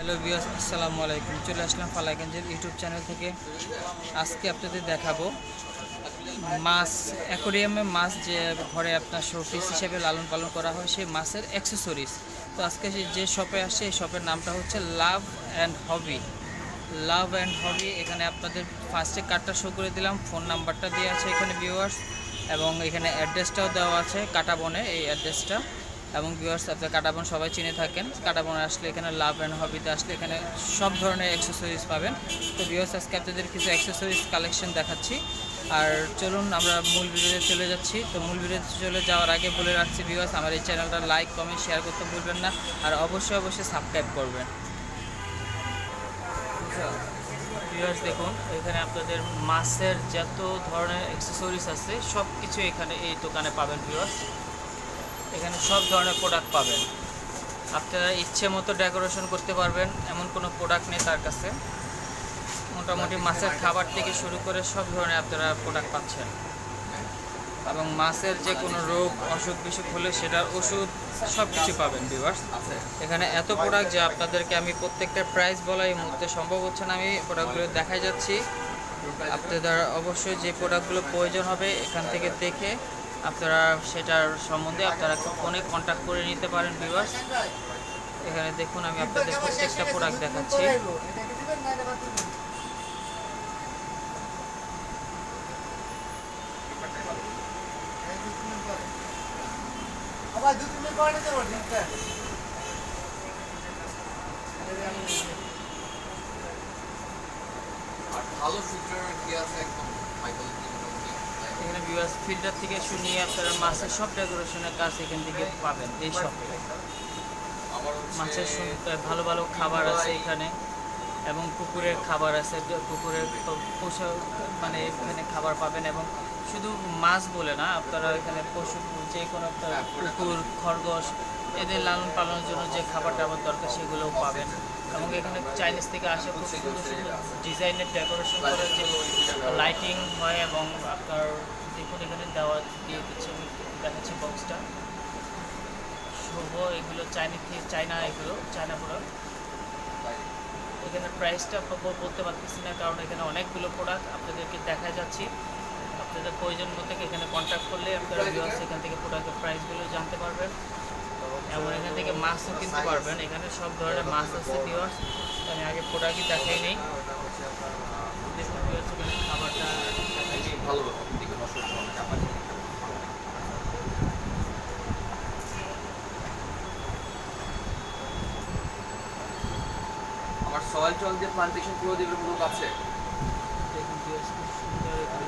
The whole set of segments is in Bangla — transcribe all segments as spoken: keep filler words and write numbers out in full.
হ্যালো ভিউয়ার্স, আসসালামু আলাইকুম। চলে আসলাম ফালাইগঞ্জের ইউটিউব চ্যানেল থেকে। আজকে আপনাদের দেখাবো মাছ, অ্যাকোরিয়ামে মাছ যে ঘরে আপনার শোপিস হিসেবে লালন পালন করা হয় সেই মাছের অ্যাক্সেসরিজ। তো আজকে যে শপে আসছে এই শপের নামটা হচ্ছে লাভ অ্যান্ড হবি। লাভ অ্যান্ড হবি। এখানে আপনাদের ফার্স্টে কার্ডটা শো করে দিলাম, ফোন নাম্বারটা দেওয়া আছে এখানে ভিউয়ার্স, এবং এখানে অ্যাড্রেসটাও দেওয়া আছে কাটাবনে, এই অ্যাড্রেসটা। এবং ভিউয়ার্স, আপনার কাটাবন সবাই চিনে থাকেন। কাটাবনে আসলে এখানে লাভ অ্যান্ড হবিতে আসলে এখানে সব ধরনের অ্যাক্সেসরিজ পাবেন। তো ভিউয়ার্স, আজকে আপনাদের কিছু অ্যাক্সেসরিজ কালেকশন দেখাচ্ছি। আর চলুন আমরা মূল ভিডিওতে চলে যাচ্ছি। তো মূল ভিডিওতে চলে যাওয়ার আগে বলে রাখছি ভিউয়ার্স, আমার এই চ্যানেলটা লাইক কমেন্ট শেয়ার করতে ভুলবেন না, আর অবশ্যই অবশ্যই সাবস্ক্রাইব করবেন। ভিউয়ার্স দেখুন, এখানে আপনাদের মাছের যত ধরনের অ্যাক্সেসরিজ আছে সব কিছু এখানে এই দোকানে পাবেন ভিউয়ার্স। এখানে সব ধরনের প্রোডাক্ট পাবেন, আপনারা ইচ্ছে মতো ডেকোরেশন করতে পারবেন, এমন কোনো প্রোডাক্ট নেই তার কাছে। মোটামুটি মাছের খাবার থেকে শুরু করে সব ধরনের আপনারা প্রোডাক্ট পাচ্ছেন, এবং মাছের যে কোনো রোগ অসুখ বিসুখ হলে সেটার ওষুধ সব কিছু পাবেন ভিউয়ার্স। এখানে এত প্রোডাক্ট যে আপনাদেরকে আমি প্রত্যেকটা প্রাইস বলা এই মুহূর্তে সম্ভব হচ্ছে না। আমি প্রোডাক্টগুলো দেখাই যাচ্ছি, আপনাদের অবশ্যই যে প্রোডাক্টগুলো প্রয়োজন হবে এখান থেকে দেখে আপনারা সেটার সম্বন্ধে আপনারা ফোনে কন্ট্যাক্ট করে নিতে পারেন ভিউয়ার্স। এখানে দেখুন, আমি আপনাদের প্রত্যেকটা প্রোডাক্ট দেখাচ্ছি। এখানে ভিউয়ার্স ফিল্টার থেকে শুনিয়ে আপনারা মাছের সব ডেকোরেশনের কাজ এখান থেকে পাবেন এই শপে। মাছের ভালো ভালো খাবার আছে এখানে, এবং পুকুরের খাবার আছে, পুকুরের পশু মানে এখানে খাবার পাবেন। এবং শুধু মাছ বলে না, আপনারা এখানে পশু যে কোনো আপনার কুকুর খরগোশ এদের লালন পালনের জন্য যে খাবারটা আমার দরকার সেগুলোও পাবেন। এবং এখানে চাইনিজ থেকে আসে খুব সুন্দর সুন্দর ডিজাইনের ডেকোরেশন করে যে লাইটিং হয়। এবং আপনার দেখুন এখানে দেওয়া দিয়ে দিচ্ছে, আমি দেখাচ্ছি বক্সটা শুভ, এগুলো চাইনিজ থেকে চায়না, এগুলো চায়না প্রোডাক্ট। এখানে প্রাইসটা বলতে পারতেছি না, কারণ এখানে অনেকগুলো প্রোডাক্ট আপনাদেরকে দেখা যাচ্ছি। আপনাদের প্রয়োজন মতো এখানে কন্ট্যাক্ট করলে আপনারা ভিউয়ার্স এখান থেকে প্রোডাক্টের প্রাইসগুলো জানতে পারবেন, এবং এখান থেকে মাছও কিনতে পারবেন। এখানে সব ধরনের মাছ আছে ভিউয়ার্স, আমি আগে প্রোডাক্টই দেখাই নেই। দেখুন ভিউয়ার্স, এখানে খাবারটা ভালো আমার সয়েল টল দিয়ে প্লান্টেশন পুরো দিবের মতো আছে। দেখুন ভিউয়ার্স, খুব সুন্দর এখানে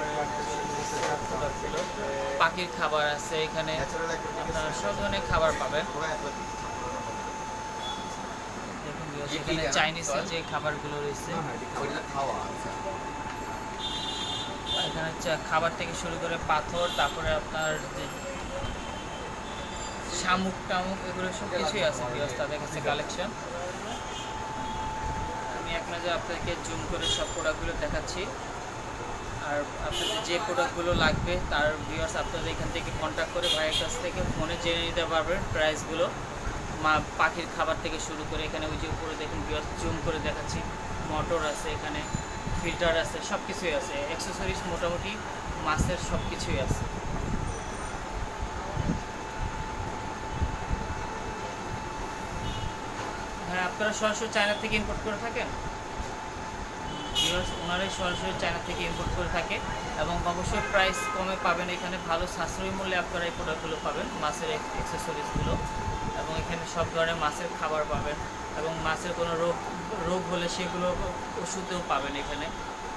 খাবার, পাখির খাবার আছে এখানে, আপনারা সব ধরনের খাবার পাবেন। দেখুন ভিউয়ার্স, এখানে চাইনিজের যে খাবারগুলো রয়েছে এখানে খাবার থেকে শুরু করে পাথর, তারপরে আপনার যে শামুক টামুক এগুলো সব কিছুই আছে ভিউয়ার্স তাদের কাছে কালেকশন। আমি এক নজরে আপনাদেরকে জুম করে সব প্রোডাক্টগুলো দেখাচ্ছি। আর আপনাদের যে প্রোডাক্টগুলো লাগবে তার ভিউয়ার্স আপনাদের এখান থেকে কন্ট্যাক্ট করে ভাইয়ের কাছ থেকে ফোনে জেনে নিতে পারবেন প্রাইসগুলো। মা পাখির খাবার থেকে শুরু করে এখানে ওই যে উপরে দেখুন ভিউয়ার্স, জুম করে দেখাচ্ছি, মোটর আছে এখানে, ফিল্টার আছে, সব কিছুই আছে। অ্যাক্সেসরিজ মোটামুটি মাছের সব কিছুই আছে। হ্যাঁ, আপনারা সরাসরি চায়না থেকে ইম্পোর্ট করে থাকেন ভিউয়ার্স, ওনারাই সরাসরি চায়না থেকে ইম্পোর্ট করে থাকে, এবং অবশ্যই প্রাইস কমে পাবেন এখানে, ভালো সাশ্রয়ী মূল্যে আপনারা এই প্রোডাক্টগুলো পাবেন, মাছের অ্যাক্সেসরিজগুলো। এবং এখানে সব ধরনের মাছের খাবার পাবেন, এবং মাছের কোনো রোগ রোগ হলে সেগুলো ওষুধও পাবেন এখানে।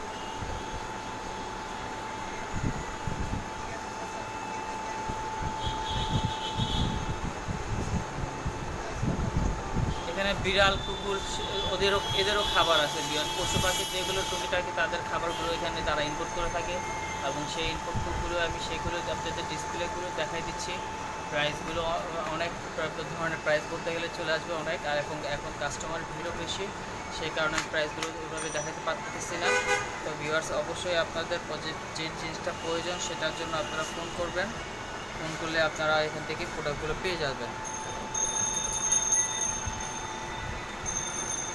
এখানে বিড়াল কুকুর ওদেরও এদেরও খাবার আছে বিরাট পশু পাখি যেগুলো টুকিটাকি তাদের খাবারগুলো এখানে তারা ইম্পোর্ট করে থাকে, এবং সেই ইম্পোর্টগুলো আমি সেগুলো আপনাদের ডিসপ্লেগুলো দেখাই দিচ্ছি। প্রাইসগুলো অনেক ধরনের প্রাইস বলতে গেলে চলে আসবে অনেক, আর এখন এখন কাস্টমার ভিড়ও বেশি, সেই কারণে প্রাইসগুলো ওইভাবে দেখাতে পারতেছি না। তো ভিউয়ার্স, অবশ্যই আপনাদের যে জিনিসটা প্রয়োজন সেটার জন্য আপনারা ফোন করবেন, ফোন করলে আপনারা এখান থেকে প্রোডাক্টগুলো পেয়ে যাবেন।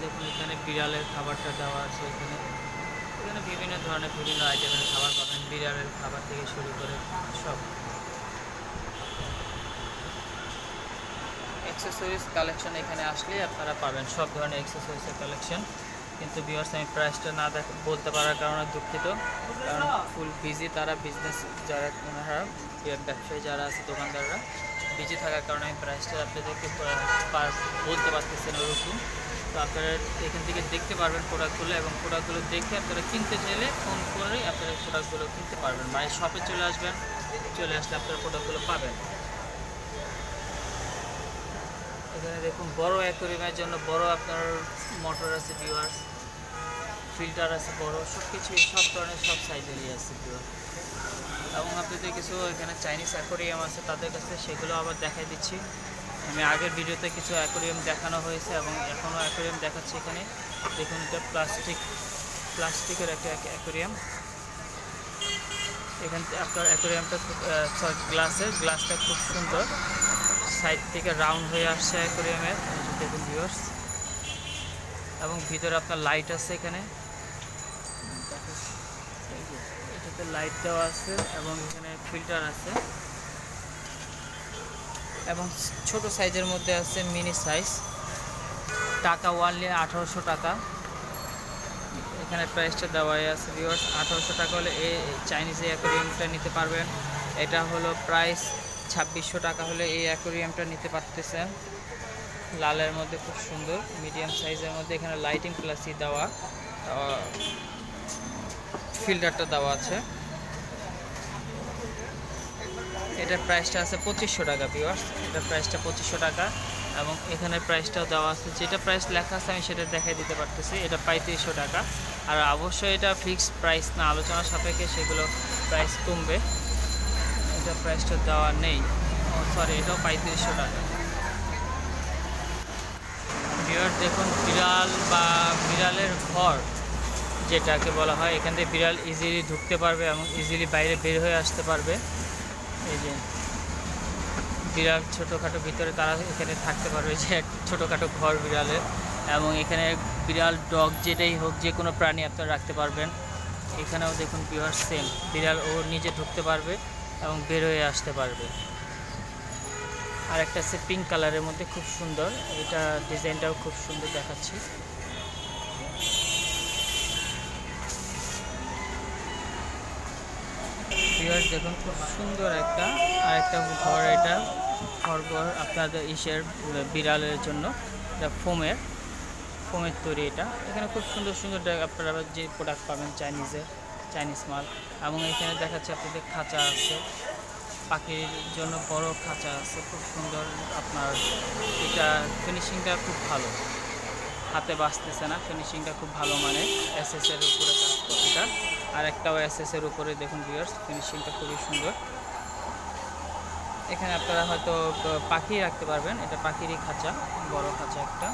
দেখুন এখানে বিড়ালের খাবারটা দেওয়া আছে। এখানে এখানে বিভিন্ন ধরনের বিভিন্ন আইটেমের খাবার পাবেন, বিড়ালের খাবার থেকে শুরু করে সব। অ্যাক্সেসরিজ কালেকশন এখানে আসলে আপনারা পাবেন সব ধরনের অ্যাক্সেসরিজের কালেকশন। কিন্তু ভিউয়ার্স আমি প্রাইসটা না দেখ বলতে পারার কারণে দুঃখিত, কারণ ফুল বিজি তারা, বিজনেস যারা ওনারা ব্যবসায়ী যারা আছে দোকানদাররা বিজি থাকার কারণে আমি প্রাইসটা আপনাদেরকে বলতে পারতেছি না ওরকম। তো আপনারা এখান থেকে দেখতে পারবেন প্রোডাক্টগুলো, এবং প্রোডাক্টগুলো দেখে আপনারা কিনতে চাইলে ফোন করে আপনারা প্রোডাক্টগুলো কিনতে পারবেন, বা শপে চলে আসবেন, চলে আসলে আপনারা প্রোডাক্টগুলো পাবেন। এখানে দেখুন বড় অ্যাকোয়ারিয়ামের জন্য বড় আপনার মোটর আছে ভিউয়ার্স, ফিল্টার আছে বড়, সব কিছুই সব ধরনের সব সাইজেরই আছে ভিউয়ার্স। এবং আপনাদের কিছু এখানে চাইনিজ অ্যাকোয়ারিয়াম আছে তাদের কাছে, সেগুলো আবার দেখাই দিচ্ছি। আমি আগের ভিডিওতে কিছু অ্যাকোয়ারিয়াম দেখানো হয়েছে এবং এখনও অ্যাকোয়ারিয়াম দেখাচ্ছি। এখানে দেখুন এটা প্লাস্টিক প্লাস্টিকের একটা অ্যাকোয়ারিয়াম। এখান থেকে আপনার অ্যাকোয়ারিয়ামটা খুব গ্লাসের গ্লাসটা খুব সুন্দর, সাইড থেকে রাউন্ড হয়ে আসছে অ্যাকোয়ারিয়ামের, দেখুন ভিউয়ার্স। এবং ভিতরে আপনার লাইট আছে, এখানে এটাতে লাইট দেওয়া আছে এবং এখানে ফিল্টার আছে। এবং ছোট সাইজের মধ্যে আছে মিনি সাইজ, টাকা ওয়ানলি আঠারোশো টাকা। এখানে প্রাইসটা দেওয়াই আছে ভিউয়ার্স, আঠারোশো টাকা হলে এই চাইনিজ এই অ্যাকোয়ারিয়ামটা নিতে পারবেন। এটা হলো প্রাইস ছাব্বিশশো টাকা হলে এই অ্যাকোয়ারিয়ামটা নিতে পারতেছেন। লালের মধ্যে খুব সুন্দর মিডিয়াম সাইজের মধ্যে, এখানে লাইটিং প্লাসই দেওয়া, ফিল্টারটা দেওয়া আছে। এটার প্রাইসটা আছে পঁচিশশো টাকা ভিউয়ার্স, এটার প্রাইসটা পঁচিশশো টাকা। এবং এখানে প্রাইসটাও দেওয়া আছে, যেটা প্রাইস লেখা আছে আমি সেটা দেখাই দিতে পারতেছি। এটা পঁয়ত্রিশশো টাকা, আর অবশ্যই এটা ফিক্সড প্রাইস না, আলোচনা সাপেক্ষে সেগুলো প্রাইস কমবে। এটা প্রাইসটা দেওয়া নেই, ও সরি, এটাও পঁয়ত্রিশশো টাকা। ভিউয়ার্স দেখুন বিড়াল বা বিড়ালের ঘর যেটাকে বলা হয়, এখান থেকে বিড়াল ইজিলি ঢুকতে পারবে এবং ইজিলি বাইরে বের হয়ে আসতে পারবে। এই যে বিড়াল ছোটোখাটো ভিতরে তারা এখানে থাকতে পারবে, যে ছোটোখাটো ঘর বিড়ালের। এবং এখানে বিড়াল ডগ যেটাই হোক যে কোনো প্রাণী আপনারা রাখতে পারবেন। এখানেও দেখুন ভিউয়ার্স সেম, বিড়াল ও নিজে ঢুকতে পারবে এবং বের হয়ে আসতে পারবে। আর একটা আছে পিঙ্ক কালারের মধ্যে, খুব সুন্দর, এটা ডিজাইনটাও খুব সুন্দর দেখাচ্ছি। ভিউয়ার্স দেখুন খুব সুন্দর একটা আরেকটা ঘর, এটা ঘর ঘর আপনাদের ইসের বিড়ালের জন্য, এটা ফোমের ফোমের তৈরি। এটা এখানে খুব সুন্দর সুন্দর আপনারা যে প্রোডাক্ট পাবেন চাইনিজের, চাইনিজ মাল। এবং এখানে দেখাচ্ছে আপনাদের খাঁচা আছে, পাখির জন্য বড় খাঁচা আছে, খুব সুন্দর। আপনার এটা ফিনিশিংটা খুব ভালো, হাতে বাঁচতেছে না, ফিনিশিংটা খুব ভালো, মানে এসএসের উপরে কাজ করে এটা। আর একটাও এসএসের উপরে দেখুন ভিউয়ার্স, ফিনিশিংটা খুবই সুন্দর। এখানে আপনারা হয়তো পাখি রাখতে পারবেন, এটা পাখিরই খাঁচা, বড় খাঁচা একটা।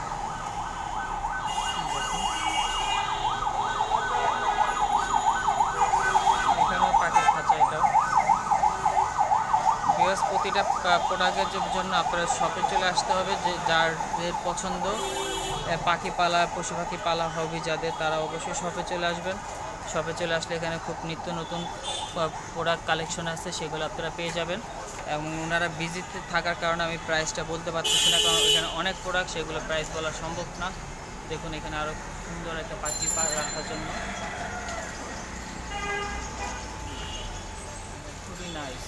এখানেও পাখির খাঁচা এটাও। ভিউয়ার্স প্রতিটা প্রোডাক্টের জন্য আপনারা শপে চলে আসতে হবে, যে যার পছন্দ পাখি পালা, পশু পাখি পালা হবি যাদের, তারা অবশ্যই শপে চলে আসবেন। শপে চলে আসলে এখানে খুব নিত্য নতুন প্রোডাক্ট কালেকশন আছে, সেগুলো আপনারা পেয়ে যাবেন। এবং ওনারা ভিজিটে থাকার কারণে আমি প্রাইসটা বলতে পারতেছি না, কারণ এখানে অনেক প্রোডাক্ট, সেগুলো প্রাইস বলা সম্ভব না। দেখুন এখানে আরও খুব সুন্দর একটা পাখি রাখার জন্য, খুবই নাইস।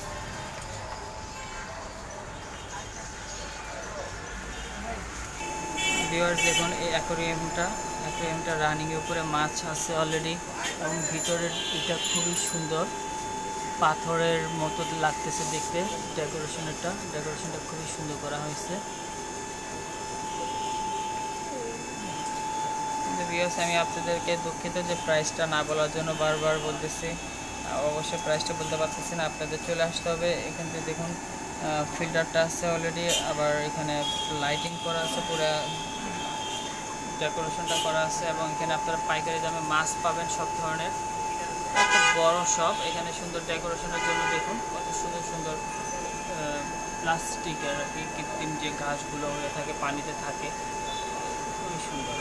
ভিউয়ার্স দেখুন এই অ্যাকোয়ারিয়ামটা, অ্যাকোয়ারিয়ামটা রানিংয়ের উপরে মাছ আছে অলরেডি, এবং ভিতরের এটা খুবই সুন্দর, পাথরের মতো লাগতেছে দেখতে। ডেকোরেশনটা ডেকোরেশনটা খুবই সুন্দর করা হয়েছে। কিন্তু ভিউয়ার্স আমি আপনাদেরকে দুঃখিত যে প্রাইসটা না বলার জন্য বারবার বলতেছি, অবশ্যই প্রাইসটা বলতে পারতেছি না, আপনাদের চলে আসতে হবে। এখান থেকে দেখুন ফিল্টারটা আছে অলরেডি, আবার এখানে লাইটিং করা আছে, পুরো ডেকোরেশনটা করা আছে। এবং এখানে আপনারা পাইকারি দামে মাছ পাবেন সব ধরনের, একটা বড় শপ। এখানে সুন্দর ডেকোরেশনের জন্য দেখুন কত সুন্দর সুন্দর প্লাস্টিকের আর কি কৃত্রিম যে গাছগুলো হয়ে থাকে পানিতে থাকে, খুবই সুন্দর।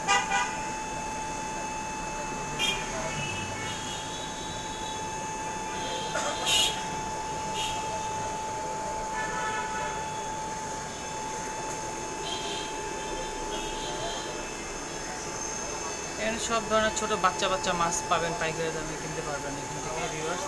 এখানে সব ধরনের ছোট বাচ্চা বাচ্চা মাছ পাবেন, পাইকারি দামে কিনতে পারবেন এখান থেকে ভিউয়ার্স।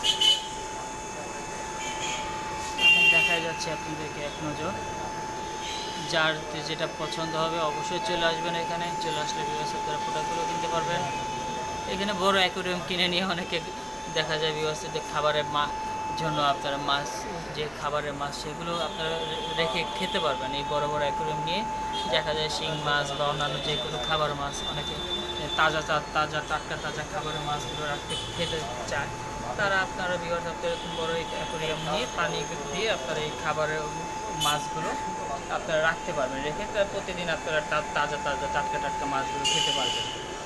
আমি দেখাই যাচ্ছে আপনাদেরকে এক নজর, যার যেটা পছন্দ হবে অবশ্যই চলে আসবেন এখানে। চলে আসলে ভিউয়ার্স আপনারা প্রোডাক্টগুলো কিনতে পারবেন। এখানে বড় অ্যাকোয়ারিয়াম কিনে নিয়ে অনেকে দেখা যায় ভিউয়ার্স যে খাবারের মা জন্য আপনারা মাছ, যে খাবারের মাছ সেগুলো আপনারা রেখে খেতে পারবেন। এই বড় বড় অ্যাকোয়ারিয়াম নিয়ে দেখা যায় শিং মাছ বা অন্যান্য যে কোনো খাবার মাছ, অনেকে তাজা তাজা টাটকা তাজা খাবারের মাছগুলো রাখতে খেতে চায়, তারা আপনারা ভিউয়ার্স আপনারা এরকম বড় অ্যাকোয়ারিয়াম নিয়ে পানি দিয়ে আপনারা এই খাবারের মাছগুলো আপনারা রাখতে পারবেন, রেখে প্রতিদিন আপনারা তাজা তাজা টাটকা টাটকা মাছগুলো খেতে পারবেন।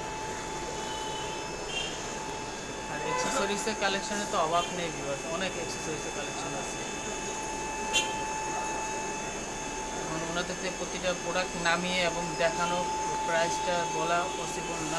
আর অ্যাক্সেসরিজের কালেকশনে তো অভাব নেই ভিউয়ার্স, অনেক অ্যাক্সেসরিজের কালেকশন আছে। এখন ওনাদের প্রতিটা প্রোডাক্ট নামিয়ে এবং দেখানো প্রাইসটা বলা পসিবল না।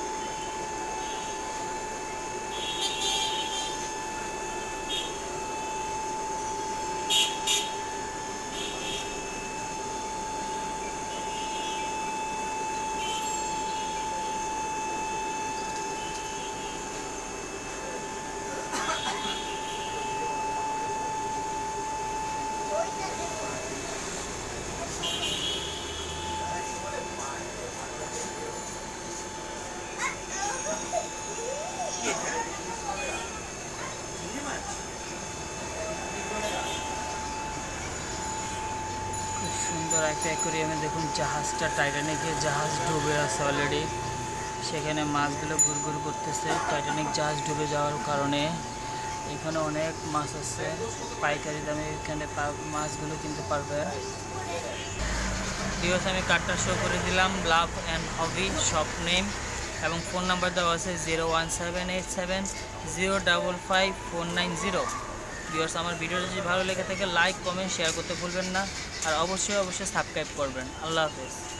খুব সুন্দর একটা অ্যাকোয়ারিয়ামে দেখুন জাহাজটা, টাইটানিকের জাহাজ ডুবে আছে অলরেডি, সেখানে মাছগুলো ঘুরঘুর করতেছে। টাইটানিক জাহাজ ডুবে যাওয়ার কারণে এখানে অনেক মাছ আছে, পাইকারি দামে এখানে মাছগুলো কিনতে পারবে। ভিউয়ার্স আমি কার্ডটা শো করে দিলাম, love and hobby shop name এবং ফোন নাম্বার দেওয়া আছে zero one seven eight seven zero double five four nine zero. Viewers আমার ভিডিওটা যদি ভালো লেগে থাকে লাইক কমেন্ট শেয়ার করতে ভুলবেন না, আর অবশ্যই অবশ্যই সাবস্ক্রাইব করবেন। আল্লাহ হাফেজ।